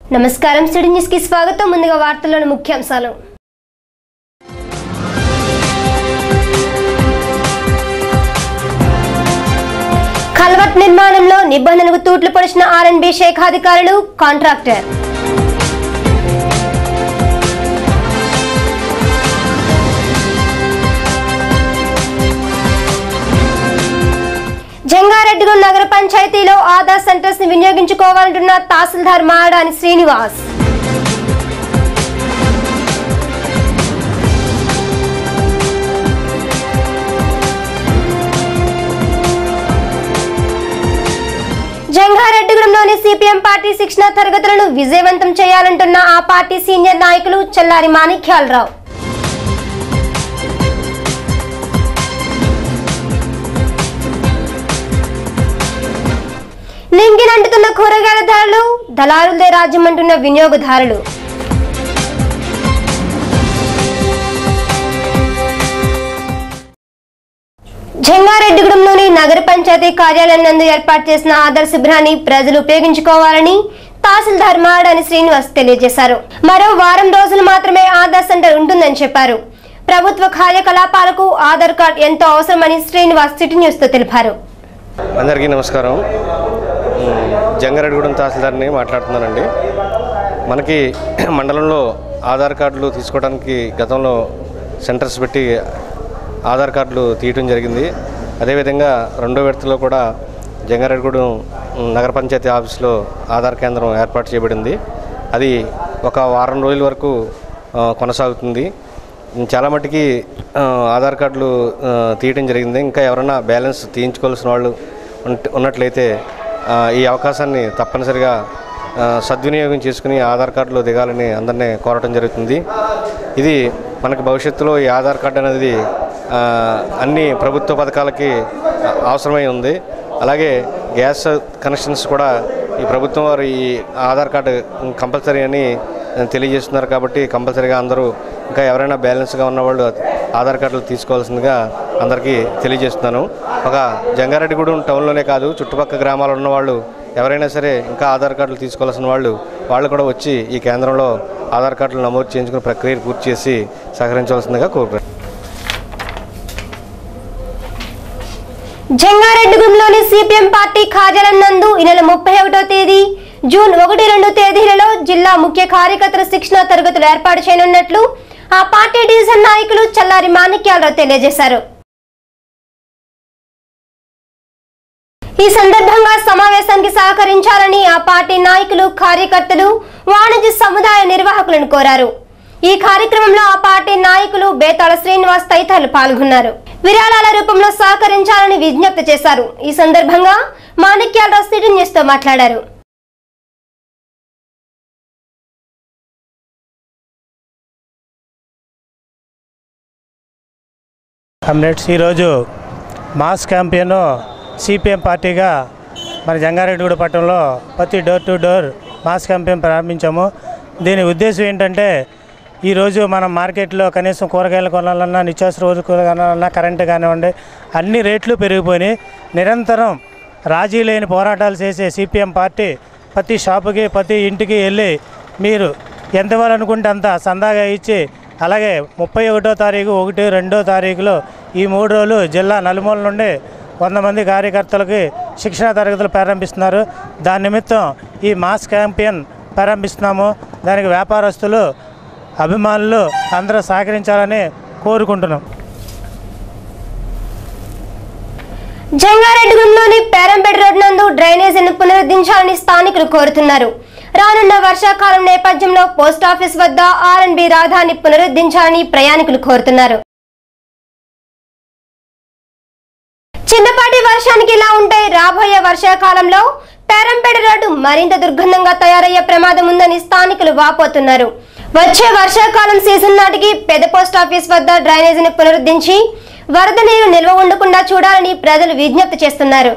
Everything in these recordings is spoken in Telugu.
నమస్కారం సిటీ న్యూస్ కి స్వాగతం ముందుగా వార్తల్లోని ముఖ్యాంశాలు కల్వర్ట్ నిర్మాణంలో నిబంధనలకు తూట్లు పొడిచిన ఆర్ఎండ్బి శాఖ అధికారులు కాంట్రాక్టర్ జంగారెడ్డిగూడెం నగర పంచాయతీలో ఆధార్ సెంటర్స్ ని వినియోగించుకోవాలంటున్న తహసీల్దార్ మాడాని శ్రీనివాస్ జంగారెడ్డిగూడెంలోని సిపిఎం పార్టీ శిక్షణ తరగతులను విజయవంతం చేయాలంటున్న ఆ పార్టీ సీనియర్ నాయకులు చల్లారి మాణిక్యాలరావు నింగినంటుతున్న కూరగాయల ధరలు దళారులదే రాజ్యం అంటున్న వినియోగదారులు జంగారెడ్డిగూడెంలోని నగర పంచాయతీ కార్యాలయం నందు ఏర్పాటు చేసిన ఆధార్ శిబిరాన్ని ప్రజలు ఉపయోగించుకోవాలని తహసీల్దార్ మాడాని శ్రీనివాస్ తెలియజేశారు. మరో వారం రోజులు మాత్రమే ఆధార్ సెంటర్ ఉంటుందని చెప్పారు. ప్రభుత్వ కార్యకలాపాలకు ఆధార్ కార్డు ఎంతో అవసరమని శ్రీనివాస్ సిటీ న్యూస్ తో తెలిపారు. అందరికీ నమస్కారం. జంగారెడ్డిగూడెం తహసీల్దార్ని మాట్లాడుతున్నానండి. మనకి మండలంలో ఆధార్ కార్డులు తీసుకోవడానికి గతంలో సెంటర్స్ పెట్టి ఆధార్ కార్డులు తీయటం జరిగింది. అదేవిధంగా రెండో విడతలో కూడా జంగారెడ్డిగూడెం నగర పంచాయతీ ఆఫీస్లో ఆధార్ కేంద్రం ఏర్పాటు చేయబడింది. అది ఒక వారం రోజుల వరకు కొనసాగుతుంది. చాలా మట్టుకి ఆధార్ కార్డులు తీయటం జరిగింది. ఇంకా ఎవరైనా బ్యాలెన్స్ తీయించుకోవాల్సిన వాళ్ళు ఉన్నట్లయితే ఈ అవకాశాన్ని తప్పనిసరిగా సద్వినియోగం చేసుకుని ఆధార్ కార్డులో దిగాలని అందరినీ కోరటం జరుగుతుంది. ఇది మనకి భవిష్యత్తులో ఈ ఆధార్ కార్డు అనేది అన్ని ప్రభుత్వ పథకాలకి అవసరమై ఉంది. అలాగే గ్యాస్ కనెక్షన్స్ కూడా ఈ ప్రభుత్వం వారు ఈ ఆధార్ కార్డు కంపల్సరీ అని తెలియజేస్తున్నారు. కాబట్టి కంపల్సరీగా అందరూ ఇంకా ఎవరైనా బ్యాలెన్స్గా ఉన్నవాళ్ళు ఆధార్ కార్డులు తీసుకోవాల్సిందిగా అందరికీ తెలియజేస్తున్నాను. ఒక జంగారెడ్డిగూడెం టౌన్లోనే కాదు, చుట్టుపక్కల గ్రామాల్లో ఉన్నవాళ్ళు ఎవరైనా సరే ఇంకా ఆధార్ కార్డులు తీసుకోవాల్సిన వాళ్ళు కూడా వచ్చి ఈ కేంద్రంలో ఆధార్ కార్డులు నమోదు చేయించుకుని ప్రక్రియను పూర్తి చేసి సహకరించవలసిందిగా కోరుతున్నాను. జంగారెడ్డిగూడెంలోని సిపిఎం పార్టీ కార్యాలయం నందు ఈ నెల 31వ తేదీ, జూన్ 1-2 తేదీలలో జిల్లా ముఖ్య కార్యకర్తల శిక్షణ తరగతులు ఏర్పాటు చేయనున్నట్లు ఆ పార్టీ డివిజన్ నాయకులు చల్లారి మాణిక్యాలరావు తెలియజేశారు. ఈ సందర్భంగా సమావేశానికి సహకరించాలని ఆ పార్టీ నాయకులు, కార్యకర్తలు, వాణిజ్య సముదాయ నిర్వాహకులను కోరారు. ఈ కార్యక్రమంలో ఆ పార్టీ నాయకులు బేతాళ శ్రీనివాస్ తదితరులు పాల్గొన్నారు. విరాళాల రూపంలో సహకరించాలని విజ్ఞప్తి చేశారు. ఈ సందర్భంగా మాణిక్యాలరావు సిటీ న్యూస్ తో మాట్లాడారు. కమ్రేడ్స్, ఈరోజు మాస్ క్యాంపెయిన్ సిపిఎం పార్టీగా మన జంగారెడ్డిగూడెం పట్టణంలో ప్రతి door to door mass campaign ప్రారంభించాము. దీని ఉద్దేశం ఏంటంటే, ఈరోజు మనం మార్కెట్లో కనీసం కూరగాయలు కొనాలన్నా, నిత్యావసర వస్తువులు కొనాలన్నా, కరెంటు కానివ్వండి, అన్ని రేట్లు పెరిగిపోయినాయి. నిరంతరం రాజీ లేని పోరాటాలు చేసే సిపిఎం పార్టీ ప్రతి షాపుకి, ప్రతి ఇంటికి వెళ్ళి మీరు ఎంత ఇవ్వాలనుకుంటే అంత సందాగా ఇచ్చి, అలాగే 31వ తారీఖు, 1, 2వ తారీఖులో ఈ 3 రోజులు జిల్లా నలుమూల నుండి 100 మంది కార్యకర్తలకి శిక్షణ తరగతులు ప్రారంభిస్తున్నారు. దాని నిమిత్తం ఈ మాస్ క్యాంపెయిన్ ప్రారంభిస్తున్నాము. దానికి వ్యాపారస్తులు, అభిమానులు అందరూ సహకరించాలని కోరుకుంటున్నాం. జంగారెడ్డిగూడెంలోని పేరంపేట రోడ్ నందు డ్రైనేజీని పునరుద్ధరించాలని స్థానికులు కోరుతున్నారు. రానున్న వర్షాకాలం నేపథ్యంలో పోస్టాఫీస్ వద్ద ఆర్ఎండ్బి రహదారిని పునరుద్ధరించాలని ప్రయాణికులు కోరుతున్నారు. చిన్నపాటి వర్షానికి ఇలా ఉంటే రాబోయే వర్షాకాలంలో పేరంపేట రోడ్డు మరింత దుర్గంధంగా తయారయ్యే ప్రమాదం ఉందని స్థానికులు వాపోతున్నారు. వచ్చే వర్షాకాలం సీజన్ నాటికి పెద్ద పోస్టాఫీస్ వద్ద డ్రైనేజీని పునరుద్ధరించి వరద నీరు నిల్వ ఉండకుండా చూడాలని ప్రజలు విజ్ఞప్తి చేస్తున్నారు.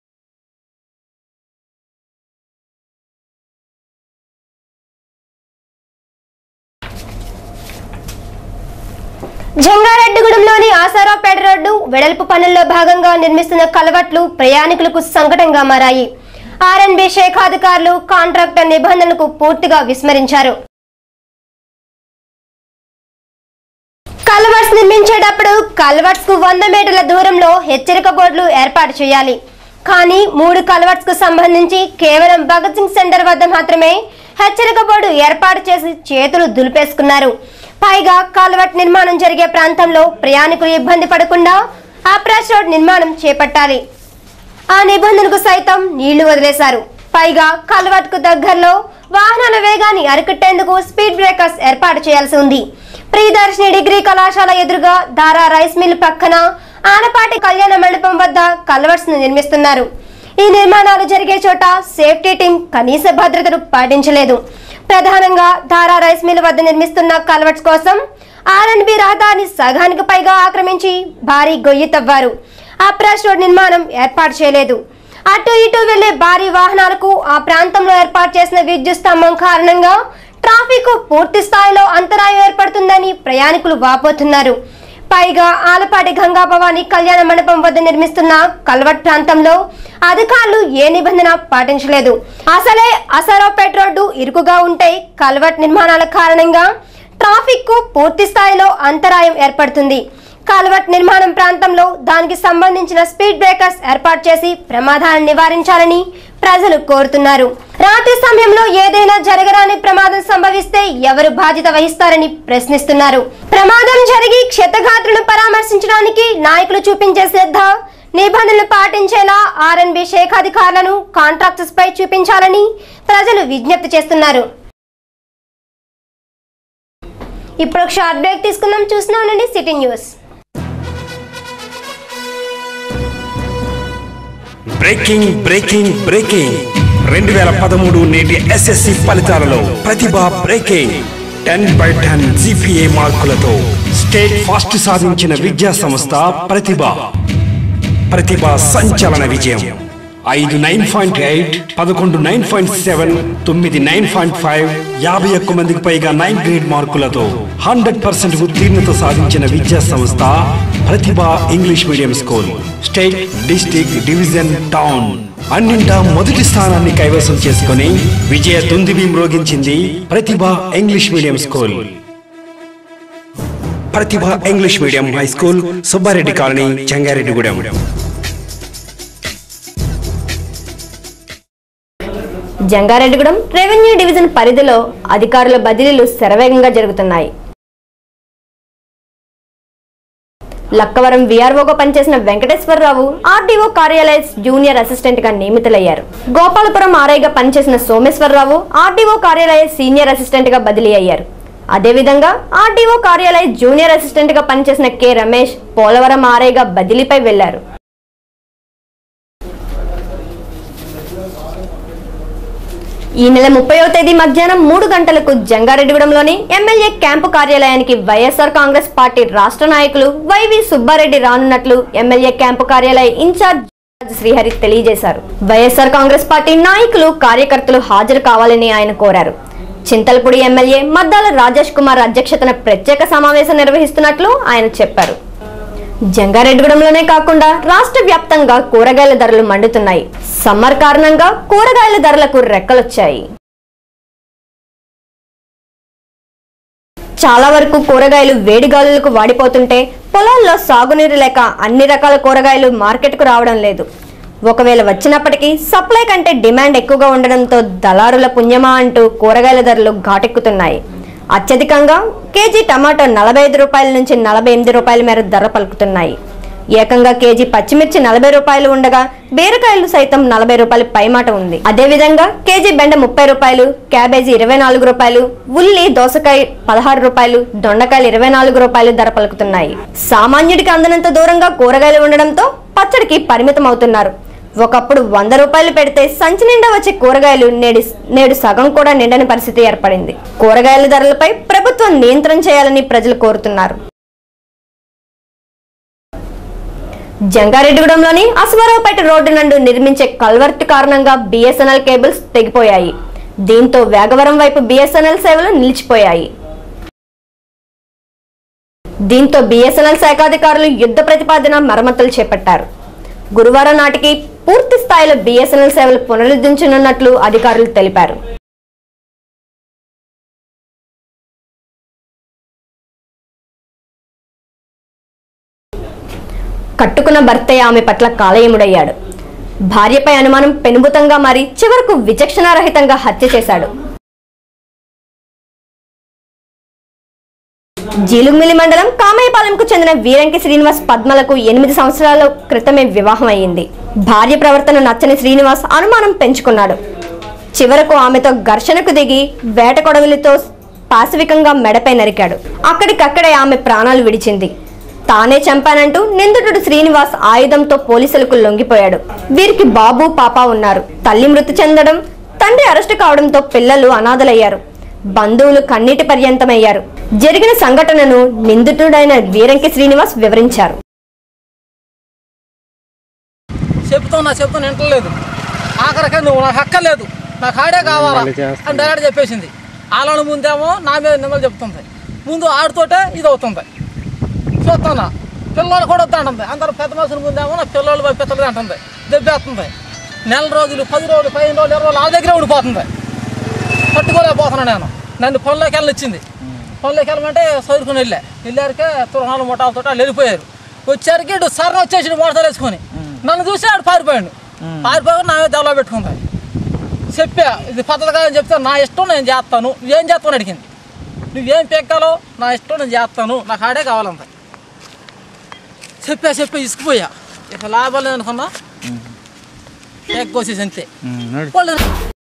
జంగారెడ్డిగూడెంలోని ఆసారావుపేట రోడ్డు వెడల్పు పనుల్లో భాగంగా నిర్మిస్తున్న కలవట్లు ప్రయాణికులకు సంకటంగా మారాయి. ఆర్ఎన్బి శాఖ అధికారులు కాంట్రాక్టర్ నిబంధనలకు పూర్తిగా విస్మరించారు. కల్వర్ట్స్ నిర్మించేటప్పుడు కల్వర్ట్స్ కు 100 మీటర్ల దూరంలో హెచ్చరిక బోర్డులు ఏర్పాటు చేయాలి. కానీ 3 కల్వర్ట్స్ కు సంబంధించి కేవలం భగత్ సింగ్ సెంటర్ వద్ద మాత్రమే హెచ్చరిక బోర్డు ఏర్పాటు చేసి చేతులు దులిపేసుకున్నారు. పైగా కల్వర్ట్ నిర్మాణం జరిగే ప్రాంతంలో ప్రయాణికులు ఇబ్బంది పడకుండా అప్రోచ్ రోడ్ నిర్మాణం చేపట్టాలి. ఆ నిబంధనకు సైతం నీళ్లు వదిలేశారు. పైగా కల్వర్ట్ కు దగ్గరలో వాహనాల వేగాన్ని అరికట్టేందుకు స్పీడ్ బ్రేకర్స్ ఏర్పాటు చేయాల్సి ఉంది. ప్రియదర్శిని డిగ్రీ కళాశాల ఎదురుగా దారా రైస్ మిల్ పక్కన ఆనపాటి కళ్యాణ మండపం వద్ద కల్వర్ట్స్ ను నిర్మిస్తున్నారు. ఈ నిర్మాణాలు జరిగే చోట సేఫ్టీ టీం కనీస భద్రతను పాటించలేదు. ప్రధానంగా దారా రైస్ మిల్ వద్ద నిర్మిస్తున్న కల్వర్ట్స్ కోసం ఆర్ఎన్బి రహదారిని సగానికి పైగా ఆక్రమించి భారీ గొయ్యి తవ్వారు. అప్రోచ్ రోడ్ నిర్మాణం ఏర్పాటు చేయలేదు. అటు ఇటు వెళ్లే భారీ వాహనాలకు ఆ ప్రాంతంలో ఏర్పాటు చేసిన విద్యుత్ స్తంభం కారణంగా ట్రాఫిక్ పూర్తి స్థాయిలో అంతరాయం ఏర్పడుతుందని ప్రయాణికులు వాపోతున్నారు. పైగా ఆలపాటి గంగా భవాని కళ్యాణ మండపం వద్ద నిర్మిస్తున్న కల్వర్ట్ ప్రాంతంలో అధికారులు ఏ నిబంధన పాటించలేదు. అసలే అసరావుపేట రోడ్డు ఇరుకుగా ఉంటే కల్వర్ట్ నిర్మాణాల కారణంగా ట్రాఫిక్ కు పూర్తి స్థాయిలో అంతరాయం ఏర్పడుతుంది. కల్వర్ట్ నిర్మాణం ప్రాంతంలో దానికి సంబంధించిన స్పీడ్ బ్రేకర్స్ ఏర్పాటు చేసి ప్రమాదాలను నివారించాలని ప్రజలు కోరుతున్నారు. రాత్రి సమయంలో ఏదైనా జరగరాని ప్రమాదం సంభవిస్తే ఎవరు బాధ్యత వహిస్తారని ప్రశ్నిస్తున్నారు. ప్రమాదం జరిగి క్షతగాత్రులను పరామర్శించడానికి నాయకులు చూపించే శ్రద్ధ, నిబంధనలు పాటించేలా ఆర్ఎన్బి శాఖ అధికారులను కాంట్రాక్టర్స్ పై చూపించాలని ప్రజలు విజ్ఞప్తి చేస్తున్నారు. ఇప్పుడు ఒక షార్ట్ బ్రేక్ తీసుకుందాం. చూస్తూనే ఉండండి సిటీ న్యూస్. బ్రేకింగ్ 2013 నేటి ఎస్ఎస్సి ఫలితాలలో ప్రతిభ బ్రేకింగ్ 10/10 GPA మార్కులతో స్టేట్ ఫాస్ట్ సాధించిన విద్యా సంస్థ ప్రతిభ సంచలన విజయం. 5 9.8, 11 9.7, 9 9.5, 51 మందికి పైగా 9 గ్రేడ్ మార్కులతో 100% ఉత్తీర్ణత సాధించిన విద్యా సంస్థ Pratibha English medium school. State, district, division, town అన్నింటా మొదటి స్థానాన్ని కైవసం చేసుకుని విజయ దుందుబి మ్రోగించింది Pratibha English medium school. Pratibha English medium high school, Subbareddy colony, Jangareddygudem. Jangareddygudem revenue division పరిధిలో అధికారుల బదిలీలు శరవేగంగా జరుగుతున్నాయి. లక్కవరం వీఆర్ఓగా పనిచేసిన వెంకటేశ్వరరావు ఆర్డీఓ కార్యాలయ జూనియర్ అసిస్టెంట్ గా నియమితులయ్యారు. గోపాలపురం ఆర్ఐగా పనిచేసిన సోమేశ్వరరావు ఆర్డీఓ కార్యాలయ సీనియర్ అసిస్టెంట్ గా బదిలీ అయ్యారు. అదేవిధంగా ఆర్డీఓ కార్యాలయ జూనియర్ అసిస్టెంట్ గా పనిచేసిన కె రమేష్ పోలవరం ఆర్ఐగా బదిలీపై వెళ్లారు. ఈ నెల 30వ తేదీ మధ్యాహ్నం 3 గంటలకు జంగారెడ్డిగూడెంలోని ఎమ్మెల్యే క్యాంపు కార్యాలయానికి వైఎస్ఆర్ కాంగ్రెస్ పార్టీ రాష్ట్ర నాయకులు వైవి సుబ్బారెడ్డి రానున్నట్లు ఎమ్మెల్యే క్యాంపు కార్యాలయ ఇన్ఛార్జ్ శ్రీహరి తెలియజేశారు. వైఎస్ఆర్ కాంగ్రెస్ పార్టీ నాయకులు, కార్యకర్తలు హాజరు కావాలని ఆయన కోరారు. చింతలపూడి ఎమ్మెల్యే మద్దాల రాజేష్ కుమార్ అధ్యక్షతన ప్రత్యేక సమావేశం నిర్వహిస్తున్నట్లు ఆయన చెప్పారు. జంగారెడ్డిగూడెంలోనే కాకుండా రాష్ట్ర వ్యాప్తంగా కూరగాయల ధరలు మండుతున్నాయి. సమ్మర్ కారణంగా కూరగాయల ధరలకు రెక్కలొచ్చాయి. చాలా వరకు కూరగాయలు వేడిగాలులకు వాడిపోతుంటే పొలాల్లో సాగునీరు లేక అన్ని రకాల కూరగాయలు మార్కెట్కు రావడం లేదు. ఒకవేళ వచ్చినప్పటికీ సప్లై కంటే డిమాండ్ ఎక్కువగా ఉండడంతో దళారుల పుణ్యమా అంటూ కూరగాయల ధరలు ఘాటెక్కుతున్నాయి. అత్యధికంగా కేజీ టమాటో 45 రూపాయల నుంచి 48 రూపాయల మేర ధర పలుకుతున్నాయి. ఏకంగా కేజీ పచ్చిమిర్చి 40 రూపాయలు ఉండగా బీరకాయలు సైతం 40 రూపాయలు పైమాట ఉంది. అదేవిధంగా కేజీ బెండ 30 రూపాయలు, క్యాబేజీ 24 రూపాయలు, ఉల్లి, దోసకాయ 16 రూపాయలు, దొండకాయలు 24 రూపాయలు ధర పలుకుతున్నాయి. సామాన్యుడికి అందనంత దూరంగా కూరగాయలు ఉండడంతో పచ్చడికి పరిమితం అవుతున్నారు. ఒకప్పుడు 100 రూపాయలు పెడితే సంచి నిండా వచ్చే కూరగాయలు నేడు సగం కూడా నిండని పరిస్థితి ఏర్పడింది. కూరగాయల ధరలపై ప్రభుత్వం నియంత్రణ చేయాలని ప్రజలు కోరుతున్నారు. జంగారెడ్డిగూడెంలోని అశ్వారావుపేట రోడ్డు నందు నిర్మించే కల్వర్ట్ కారణంగా బిఎస్ఎన్ఎల్ కేబుల్స్ తెగిపోయాయి. దీంతో వేగవరం వైపు బిఎస్ఎన్ఎల్ సేవలు నిలిచిపోయాయి. దీంతో బిఎస్ఎన్ఎల్ శాఖాధికారులు యుద్ధ ప్రతిపాదన మరమ్మతులు చేపట్టారు. గురువారం నాటికి పూర్తి స్థాయిలో BSNL సేవలు పునరుద్ధరించనున్నట్లు అధికారులు తెలిపారు. కట్టుకున్న భర్తే ఆమె పట్ల కాలయముడయ్యాడు. భార్యపై అనుమానం పెనుభూతంగా మారి చివరకు విచక్షణారహితంగా హత్య చేశాడు. జీలుగుమిల్లి మండలం కామయ్యపాలెంకు చెందిన వీరంకి శ్రీనివాస్ పద్మలకు 8 సంవత్సరాల క్రితమే వివాహం అయ్యింది. భార్య ప్రవర్తన నచ్చని శ్రీనివాస్ అనుమానం పెంచుకున్నాడు. చివరకు ఆమెతో ఘర్షణకు దిగి వేట కొడవలితో పాశవికంగా మెడపై నరికాడు. అక్కడికక్కడే ఆమె ప్రాణాలు విడిచింది. తానే చంపానంటూ నిందితుడు శ్రీనివాస్ ఆయుధంతో పోలీసులకు లొంగిపోయాడు. వీరికి బాబు పాప ఉన్నారు. తల్లి మృతి చెందడం, తండ్రి అరెస్టు కావడంతో పిల్లలు అనాథలయ్యారు. బంధువులు కన్నీటి పర్యంతమయ్యారు. జరిగిన సంఘటనను నిందితుడైన వీరంకి శ్రీనివాస్ వివరించారు. చెప్తున్నా వింటలేదు. ఆఖరికే నువ్వు నాకు హక్కలేదు, నాకు ఆడే కావాలా అని డైరెక్ట్ చెప్పేసింది. వాళ్ళని ముందేమో నా మీద నిమ్మలు చెప్తుంది. ముందు ఆడితోటే ఇది అవుతుంది. చూస్తున్నా పిల్లలు కూడా వద్దంటుంది. అందరూ పెద్ద మనుషుల ముందేమో నా పిల్లలు పెద్దలు అంటుంది. దెబ్బేస్తుంది. నెల రోజులు 10 రోజులు 15 రోజులు 20 రోజులు ఆ దగ్గరే ఉండిపోతుంది. పట్టుకోలేకపోతున్నా నేను. నన్ను పనులోకి వెళ్ళనిచ్చింది. పనులోకి వెళ్ళమంటే సరుకుని వెళ్ళారికే తురహాలు ముఠాలతో వాళ్ళు వెళ్ళిపోయారు. వచ్చారికి ఇటు సర్ర వచ్చేసి మోటార్ వేసుకొని నన్ను చూసి ఆడు పారిపోయాడు. పారిపోయి నా మీద దెబ్బలో పెట్టుకుంది. చెప్పా ఇది పద్ధతి కాదని చెప్తే నా ఇష్టం నేను చేస్తాను, నువ్వేం చేస్తాను అడిగింది. నువ్వేం పెక్కాలో నా ఇష్టం నేను చేస్తాను, నాకు ఆడే కావాలంత చెప్పా ఇసుకుపోయా. ఇక లాభం లేదనుకున్నా ఎక్కొచ్చేసి అంతే. వాళ్ళు